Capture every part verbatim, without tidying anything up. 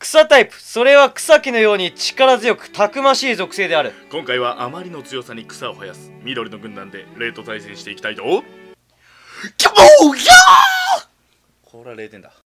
草タイプ、それは草木のように力強くたくましい属性である。 今回はあまりの強さに草を生やす緑の軍団でレイと対戦していきたいと。キャボーキャー、これはれいてんだ。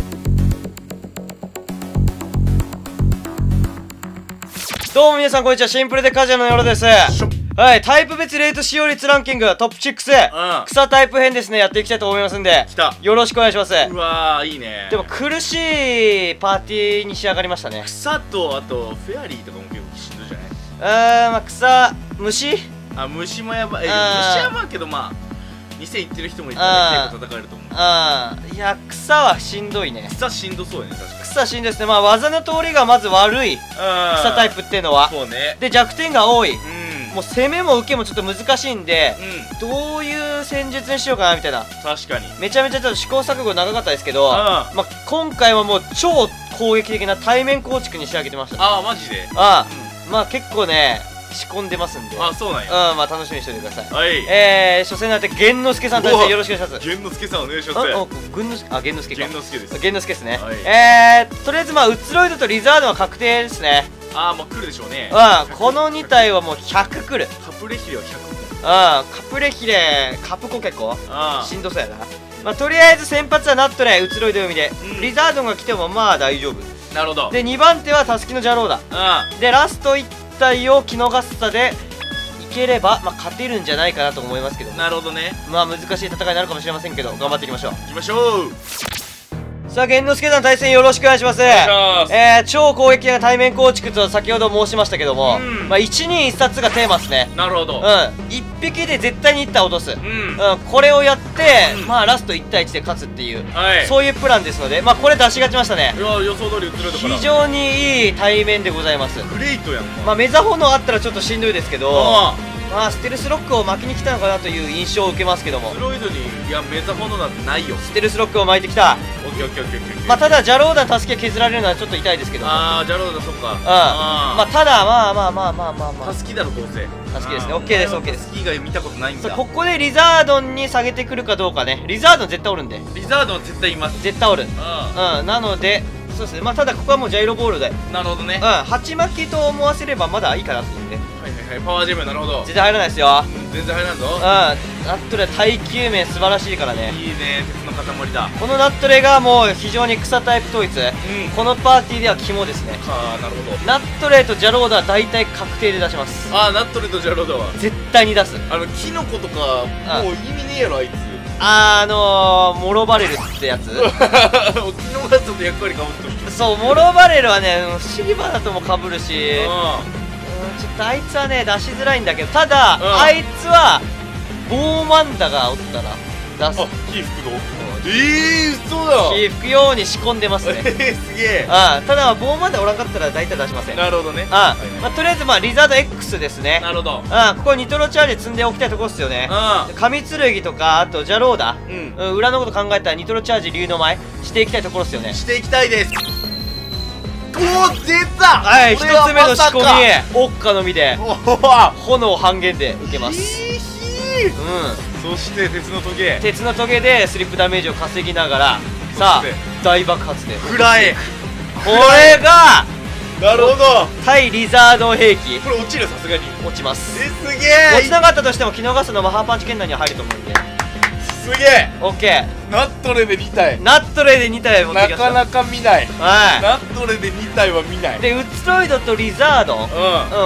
どうも皆さんこんにちは、シンプルでカジュアルのよろです。はい、タイプ別レート使用率ランキングトップろく、 うん、 草タイプ編ですね、やっていきたいと思いますんで、 来た、 よろしくお願いします。 うわーいいね。 でも苦しいパーティーに仕上がりましたね。 草とあとフェアリーとかも結構しんどいじゃない。 あー、まあ草、虫あ、虫もやばい。虫あーはまあけど、まあにせんいってる人もいたら結構戦えると思う。 あー、いや草はしんどいね。 草しんどそうやね、確かに。 草しんどいですね。まあ技の通りがまず悪い草タイプっていうのは、 そうね。 で弱点が多い、 うん、 もう攻めも受けもちょっと難しいんで、 うん、 どういう戦術にしようかなみたいな。 確かにめちゃめちゃちょっと試行錯誤長かったですけど、 うん、 まあ今回はもう超攻撃的な対面構築に仕上げてました。 ああマジで。 ああ、まあ結構ね仕込んでますんで、 あ、そうなんや。 うん、まあ楽しみにしておいてください。 はい、 えー、初戦の相手玄之介さん対戦よろしくお願いします。 玄之介さんお願いします。 あ、玄之介、あ、玄之介か。 玄之介です。 玄之介ですね。 はい、 えー、とりあえずまあウツロイドとリザードは確定ですね。 ああ、まあ来るでしょうね。 うん、このに体はもうひゃく来る。 カプレヒレはひゃく。 うん、カプレヒレ、カプコ結構あしんどそうやな。まあとりあえず先発はナットレ、ウツロイド読みで、 うん、 リザードが来てもまあ大丈夫。 なるほど。 でにばん手はタスキのジャローダ。 うん、 でラストいち体をキノガッサでいければ、まあ、勝てるんじゃないかなと思いますけど、 なるほどね。 まあ難しい戦いになるかもしれませんけど、頑張っていきましょう。 行きましょう。 さあ玄之介さん対戦よろしくお願いします。 お願いします。 えー、超攻撃的な対面構築と先ほど申しましたけども、 うん、 まあいちにんいっ殺がテーマですね。 なるほど。 うん、いっぴきで絶対にいち体落とす、うん、 うん、 これをやって、 うん、 まあラストいち対いちで勝つっていう、 はい、 そういうプランですので、まあこれ出しがちましたね。 いや予想通り映るところ非常にいい対面でございます。 グレイトやん。 まあメザ炎あったらちょっとしんどいですけど、 あまあステルスロックを巻きに来たのかなという印象を受けますけども、 ステロイドにいやメザホノなんてないよ。 ステルスロックを巻いてきた。 オッケーオッケーオッケーオッケー。 まあただジャローダの助け削られるのはちょっと痛いですけども、 ああジャローダそっか。 うん、 あまあただまあまあまあまあまあまあタスキだろどうせ。 タスキですね。オッケーですオッケーです。 タスキ以外見たことないんだ。 ここでリザードンに下げてくるかどうかね。リザードン絶対おるんで、 リザードは絶対います。 絶対おる。 あうん、なのでそうですね。まあただここはもうジャイロボールで、 あなるほどね。 うん、鉢巻きと思わせればまだいいかなっていうんで、 はいはいはい、パワージェムなるほど。 全然入らないですよ。 全然入らんぞ。 うん、ナットレ耐久面素晴らしいからね。 いいね、鉄の塊だ。 このナットレがもう非常に草タイプ統一、 うん、 このパーティーでは肝ですね。 ああなるほど。 ナットレとジャローダは大体確定で出します。 ああナットレとジャローダは絶対に出す。 あのキノコとかもう意味ねえやろあいつ。 あー、あのー、モロバレルってやつキノガッサと役割かぶってる。 そう、モロバレルはねシルバーだともかぶるし、うん、 あちょっとあいつはね出しづらいんだけど、ただ、 うん、 あいつはボーマンダがおったら出す。 あ火吹くの。ええー、嘘だ。 火吹くように仕込んでますね。 えー、すげえ。 ああ、ただボーマンダおらんかったら大体出しません。 なるほどね。 ああ、 はいはい、 まあ、とりあえずまあリザード X ですね。 なるほど。 ああ、ここニトロチャージ積んでおきたいところですよね。神剣とかあとジャローダ、 うん、 うん、裏のこと考えたらニトロチャージ竜の舞していきたいところですよね。 していきたいです。おお出た。 はい、一つ目の仕込み、オッカの実で炎半減で受けます。 うん、そして鉄のトゲ、 鉄のトゲでスリップダメージを稼ぎながら、さあ大爆発で食らえ。 これがなるほど対リザード兵器。 これ落ちる、さすがに落ちます。 えすげえ。 落ちなかったとしてもキノガスのマハーパンチ圏内には入ると思うんで、 すげえ。 オッケーナットレでに体、 ナットレでに体持ってきました。 なかなか見ない。 はい、 ナットレでに体は見ない。 でウツロイドとリザード、 うん、 うん、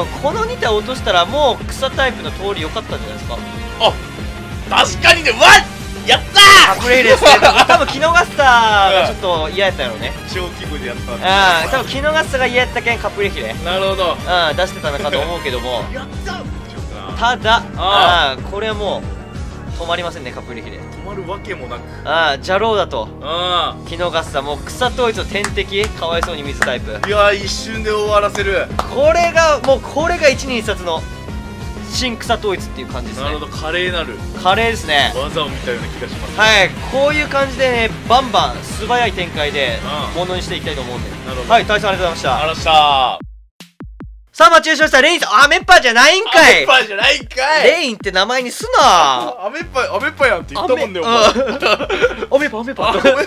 このに体落としたらもう草タイプの通り良かったんじゃないですか。 あ確かにね。わっやったー。 カプレイですね。多分キノガッサがちょっと嫌やったやろうね。 小規模でやったんああ、多分キノガッサが嫌やったけんカプレヒレ、 なるほど、 うん、出してたのかと思うけどもやったー。 ただ、ああ、これはもう止まりませんね、カプレヒレ。 止まるわけもなく、 ああ、ジャローだとあキノガッサ、もう草統一の天敵、かわいそうに水タイプ。 いやー一瞬で終わらせる。 これがもうこれが一人一冊の新草統一っていう感じですね。 なるほど、華麗なる華麗ですね。 技を見たような気がします。 はい、こういう感じでね、バンバン素早い展開でうんものにしていきたいと思うんで。 なるほど、 はい、対戦ありがとうございました。 あらしたさあ、待ち合わせました。レインさん、アメッパーじゃないんかい。 アメッパーじゃないんかい。 レインって名前にすな。 アメッパー、アメッパーやんって言ったもんね、お前。 アメッパー、アメッパー。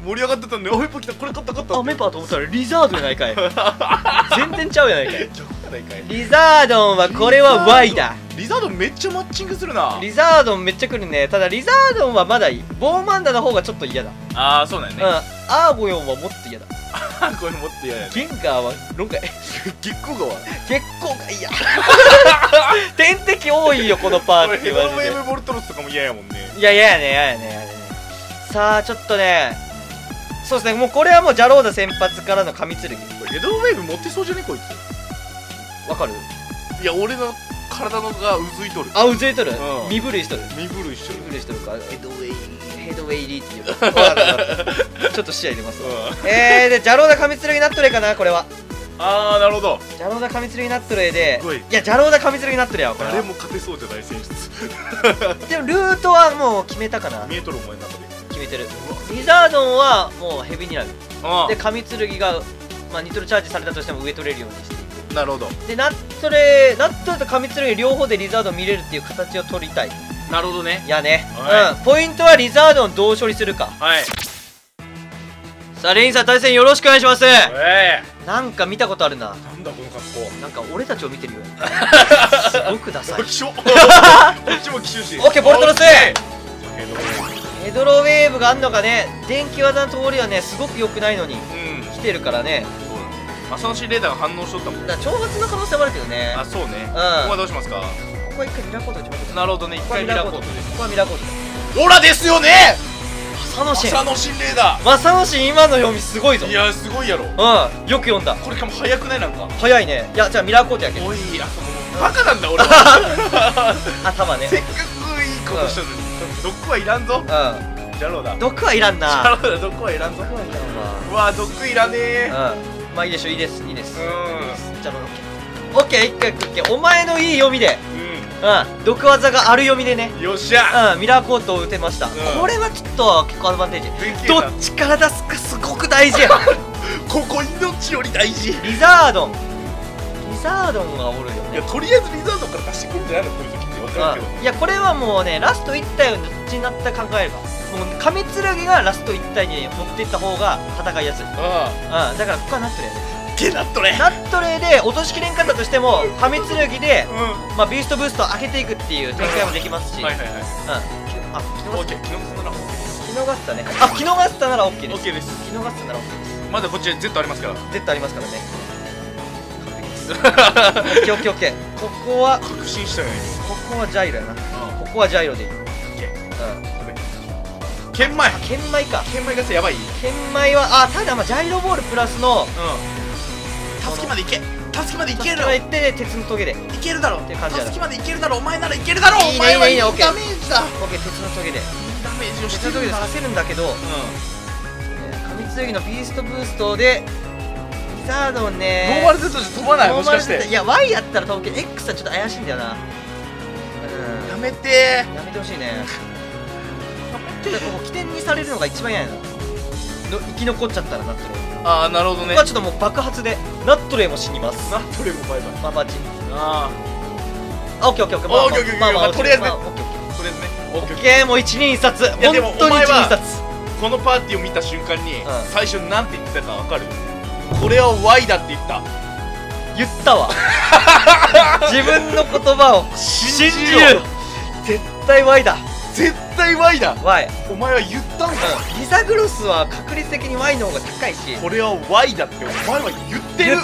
盛り上がってたんで、あメパ来た、これ買った買った。 あメパと思ったらリザードやないかい。全然ちゃうやないかい。 ちょっとないかい。 リザードンはこれは Y だ。 リザードンめっちゃマッチングするな。 リザードンめっちゃ来るね。ただリザードンはまだいい。ボーマンダの方がちょっと嫌だ。 ああそうだよね。 うん。アーゴヨンはもっと嫌だ。 これ持ってややね。 ゲンガーは論外。 月光川結構が嫌。天敵多いよこのパーティーヘドロウマジで。 ェーブボルトロスとかも嫌やもんね。 いや嫌やね嫌やね嫌やね。さあちょっとね、そうですね、もうこれはもうジャローダ先発からの神剣。 これヘドロウェーブ持ってそうじゃねこいつ。 わかる？ いや俺の体のがうずいとる。 あ、うずいとる、 うん身震いしとる。 身震いしとる。 身震いしとるか。ヘドウェイヘドウェイリーっていう。わかったわかったちょっと視野入れますわ。 うんえーでジャローダ神剣ナットレかなこれは。 ああなるほど。 ジャローダ神剣ナットレですごいいやジャローダ神剣ナットレやわこれは。 誰も勝てそうじゃない選出。 でもルートはもう決めたかな。 見えとるお前の中で。 決めてる。リザードンはもうヘビになる。 あで神剣が、まあ、ニトロチャージされたとしても上取れるようにしていく。 あなるほど。 でナットレナットレと神剣両方でリザードン見れるっていう形を取りたい。 なるほどね。 いやね、 はいうん、ポイントはリザードンどう処理するか。 はい。 さあレインさん対戦よろしくお願いします。 えなんか見たことあるな。 え。なんだこの格好。 なんか俺たちを見てるよ。すごくダサい。 気象。こっちも奇襲し。 オッケーボルトロス。 オッケーヘドロウェーブがあんのがね、電気技の通りはねすごく良くないのにうん。 来てるからね。 マサノシレーダーが反応しとったもん。 だから挑発の可能性もあるけどね。 あそうね。 んここはどうしますか。 ここは一回ミラーコートが一番いい。 なるほどね。一ここは回ミラーコートミラーコートです。 ここはミラーコートだ。 オラですよね。 マサノシンマサノシレーダマサノシン今の読みすごいぞ。 ー。いやすごいやろ。 うん、よく読んだ。 これかも早くないなんか。 早いね。いやじゃあミラーコートやけど。 おいあそのバカなんだ俺は。 頭ね。 せっかくいいことしたのに。毒はいらんぞ。 うジャローだ。 ん。毒はいらんジャな。 ローだ毒はいらんぞ。 毒はいらんうわ毒いらねえ。 わ。うん。まあいいでしょいいですいいです。 うじゃあオッケー。オッケー一回オッケー。お前のいい読みで。 ん。 うん。毒技がある読みでね。 うん。よっしゃ。 うん。ミラーコートを打てました。 んこれはちょっと結構アドバンテージ。 でけえなどっちから出すかすごく大事や。 ここ命より大事。いリザードン。リザードンがおるよね。 やとりあえずリザードから出してくるんじゃないのこういう時って分かるけど。 うんいやこれはもうねラストいち体をどっちになった考えればもう神剣がラストいち体に持っていった方が戦いやすい。うんあだからここはナットレーであってなっとれ。 ナットレーで落としきれんかったとしても神剣で、 うん。 まあ、ビーストブーストを上げていくっていう展開もできますし、 はいはいはい。 うんあキノガスオッケー。昨日そんならキノガスタね。あキノガスタなら OK です。 オッケーです。 キノガスタなら OK です。 まだこっち Z ありますから。 Z ありますからね。完璧です。オッケーオッケーオッケー。ここは確信したよね。 ここはジャイロやな。 うん。 ここはジャイロでいい。うんオッケー。剣舞。 剣舞か。 剣舞がさやばい。うん。 剣舞はあただまあジャイロボールプラスの助けまでいけ。助けまでいける助けまでいって鉄のトゲで。 いけるだろ。 って感じだな助けまでいけるだろ。お前ならいけるだろ。 いいねお前はいいいいねオッケーダメージだ。 オッケー鉄のトゲで。 ダメージをし鉄てるんだ。 のトゲで刺せるんだけど、 う神剣のビーストブーストでリザードンん。 ねノーマル Z じゃ飛ばないもしかしノーマル Z て。 いや Y やったら飛ぶけど X はちょっと怪しいんだよな。うんやめてやめてほしいね。 ー。 だからここ起点にされるのが一番嫌やなの生き残っちゃったらナットレーああなるほどね。 ここはちょっともう爆発でナットレーも死にます。 なトレもバイバイ。 まあバチああオッケーオッケーオッケーオッケーオッケーオッケーまあまあまあとりあえずねまオッケーオッケーあとりあえずね。オッケーオッオッケケーもう一人札いやでも本当に一人お前は札ー。このパーティーを見た瞬間にん最初なんて言ってたかわかる？これは Y だって言った。 言ったわ自分の言葉を信じ信じろる絶対 Y だ。 絶対 Y だ。 Y お前は言ったんだ。 リザグロスは確率的に Y の方が高いしこれは Y だってお前は言ってる。 言った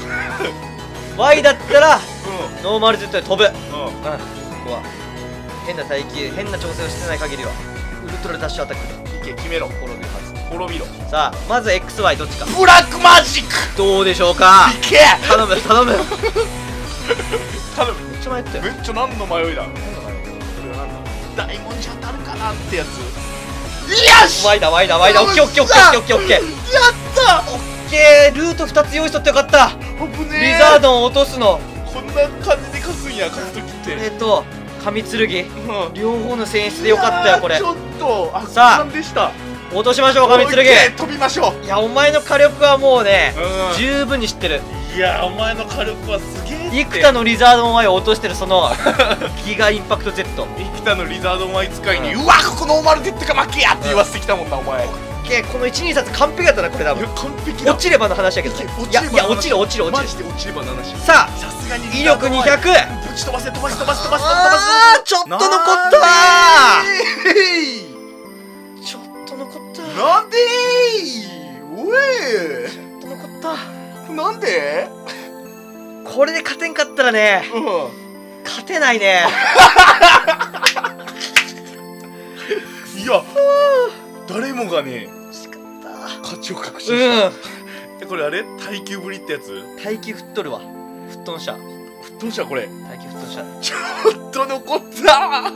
Y だったらうノーマル Z で飛ぶ。うんんうん。 ここは変な耐久変な調整をしてない限りはウルトラダッシュアタックでいけ決めろ。 滅びるはず。 滅びろ。 さあまず エックスワイ どっちかブラックマジック。 どうでしょうか。 いけ。 頼む頼むめっ頼む。 ちゃ迷ったよ。 めっちゃ何の迷いだ。 なんだかねこれはなんだ。大文字当たるかなってやつ。よし。 Y だ Y だ Y だオッケーオッケーオッケーオッケーオッケーオッケーやった。 オッケールートふたつ用意しとってよかった。 危ねえ。 リザードン落とすのこんな感じで勝つんや勝つ時って。 えっと神剣うん両方の選出でよかったよこれ。 いやーちょっと圧さあ巻でした。 落としましょう神剣。 オッケー飛びましょう。 いやお前の火力はもうねうん十分に知ってる。 いやお前の火力はすげえって。 幾多のリザードン Y を落としてるそのギガインパクト Z。 生田のリザードン Y 使いに、 ううわここノーマル Z が負けやって言わせてきたもんなお前。 けー、このいちにさつ完璧だったなこれ多分。 完璧だ。 落ちればの話だけどね。いやいや落ちる落ちる落ちる。 マジで落ちればの話。 さあさすがに威力にひゃく。 ぶち飛ばせ飛ばせ飛ばせ飛ばせ飛ばせ。 あーちょっと残ったー。ちょっと残ったー。 なんでーおいちょっと残った。 なんでこれで勝てんかったらね、 うん勝てないね。 いや誰もがね惜しかっ勝ちを確信た。 した。 うんえこれあれ耐久ぶりってやつ？ 耐久吹っ飛るわ。吹っ飛んしゃ。 吹っ飛んじゃこれ。 耐久吹っ飛んしゃ。 ちょっと残った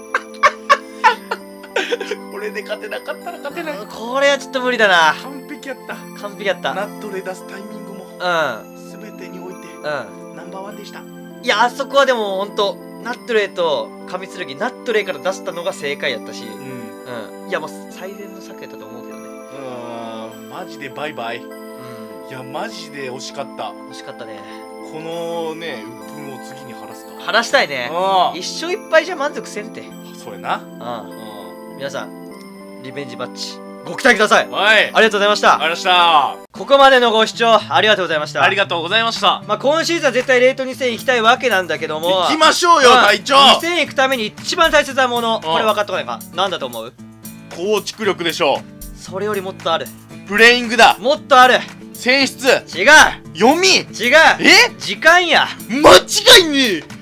これで勝てなかったら勝てない。 これはちょっと無理だな。 完璧やった。 完璧やった。 ナットで出すタイミングもうん全てにおいてうナンバーワンでした。 ん。いやあそこはでもほんとナットレイと神剣ナットレイから出したのが正解やったし、 うんうん。いやもう最善の策やったと思うけどね。 うんマジでバイバイ。 うん。 いやマジで惜しかった。 惜しかったね。 このね鬱憤を次に晴らすか。 晴らしたいね。 あ一生いっぱいじゃ満足せんて。 それな。 うん。皆さんリベンジバッジご期待ください。 はいありがとうございました。 ありがとうございました。 ここまでのご視聴ありがとうございました。 ありがとうございました。 まあ今シーズンは絶対レートにせん行きたいわけなんだけども、 行きましょうよまあ隊長。 にせん行くために一番大切なもの、これ分かっとかないか。なんだと思う？ 構築力でしょそれよりもっとある。 う。プレイングだ。 もっとある。 選出。 違う読み。 違うえ時間や。 間違いねえ。